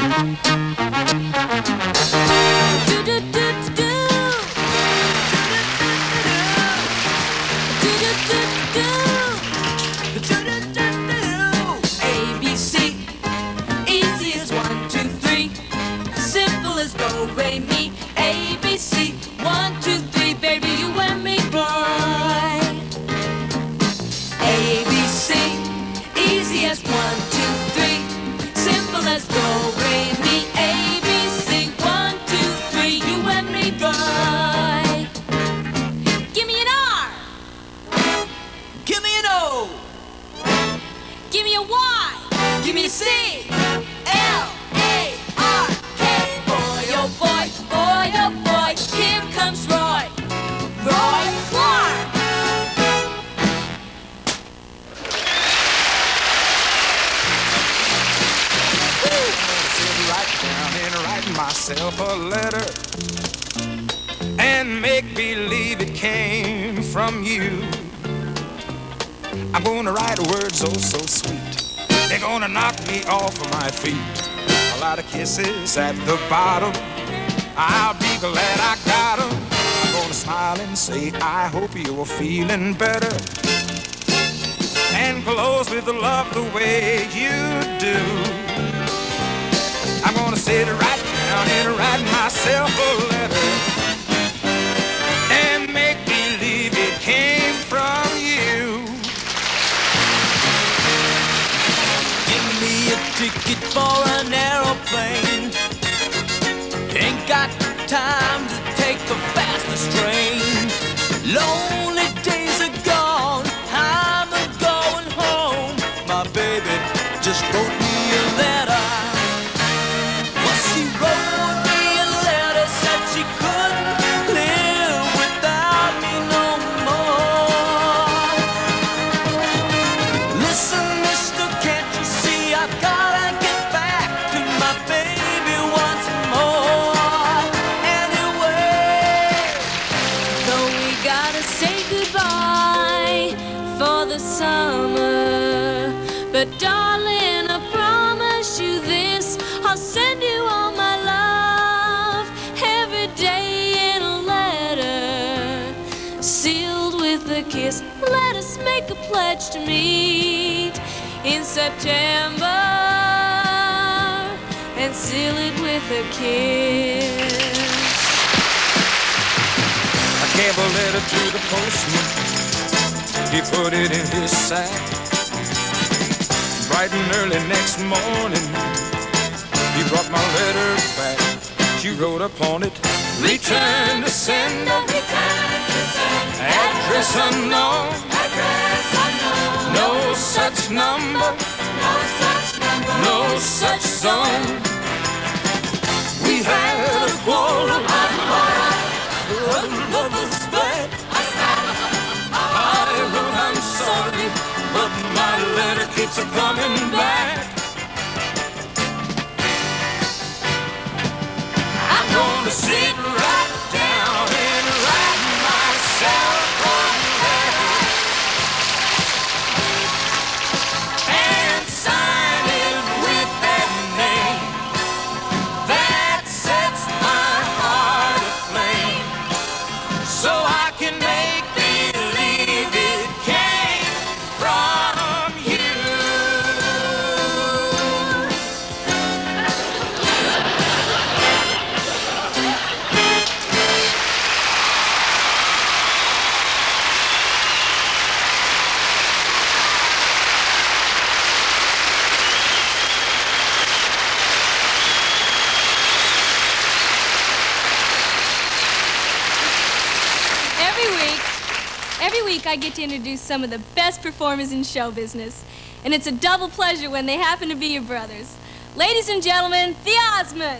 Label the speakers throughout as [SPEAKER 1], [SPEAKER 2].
[SPEAKER 1] Myself a letter and make believe it came from you. I'm gonna write words oh so sweet, they're gonna knock me off of my feet. A lot of kisses at the bottom, I'll be glad I got 'em. I'm gonna smile and say I hope you're feeling better, and close with love the way you do. I'm gonna sit right down and write myself a letter and make believe it came from you.
[SPEAKER 2] Give me a ticket for an aeroplane. Ain't got time to take the fastest train. Lonely days are gone, I'm going home. My baby just wrote me a letter. She wrote me a letter, said she couldn't live without me no more. Listen, mister, can't you see I've gotta get back to my baby once more. Anyway, though we gotta say goodbye for the summer, but darling, I promise you this, I'll send you all my love every day in a letter, sealed with a kiss. Let us make a pledge to meet in September and seal it with a kiss.
[SPEAKER 1] I gave a letter to the postman, he put it in his sack. Bright and early next morning, he brought my letter back. She wrote upon it, return to sender, address unknown, no such number, no such zone. We had a quarrel, lovers split. I wrote I'm sorry, but my letter keeps coming back. I'm gonna sit right down and write myself a letter and sign it with that name that sets my heart aflame, so I can make believe it came from you.
[SPEAKER 3] Every week I get to introduce some of the best performers in show business, and it's a double pleasure when they happen to be your brothers. Ladies and gentlemen, the Osmonds.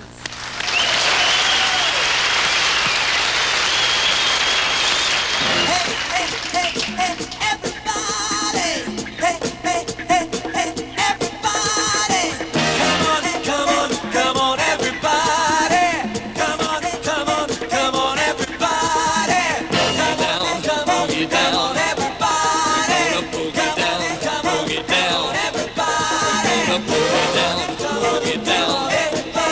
[SPEAKER 2] Hey, hey, hey, hey, everybody! Hey, hey, hey, hey, everybody! Come on, come on, come on, everybody! Come on, come on, come on, everybody! Come on, come on, come on, everybody! Come on, come on, come on, everybody! Come on, come on, everybody!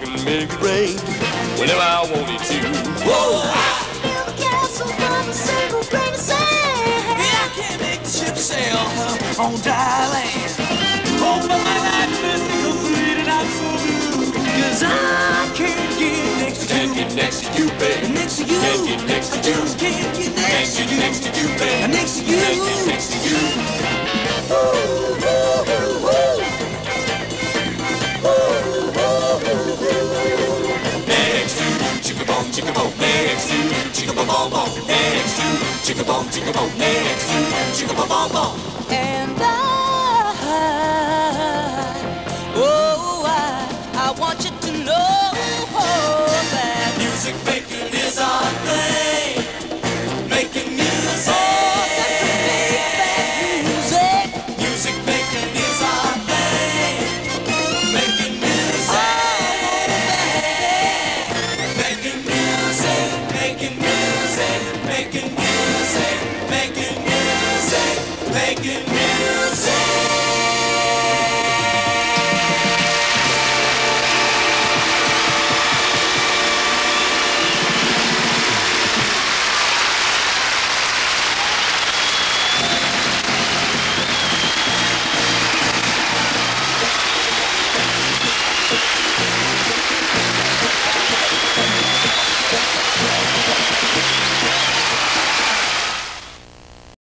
[SPEAKER 4] can make it rain whenever I wanted to. Whoa!
[SPEAKER 2] Build a castle from a single grain of sand.
[SPEAKER 5] Yeah, I can't make the ship sail on dry land. Oh, but my life is complete and I'm so blue. 'Cause I can't get next to you.
[SPEAKER 4] Can't get next to you, baby.
[SPEAKER 5] Next to you.
[SPEAKER 4] Can't get next to you.
[SPEAKER 5] Can't get next to you.
[SPEAKER 4] Next to you, baby.
[SPEAKER 5] Next to you.
[SPEAKER 4] Can't get next to you.
[SPEAKER 2] Ooh, ooh, ooh, ooh.
[SPEAKER 4] Next to chicka boom, next to chicka boom, next to chicka boom,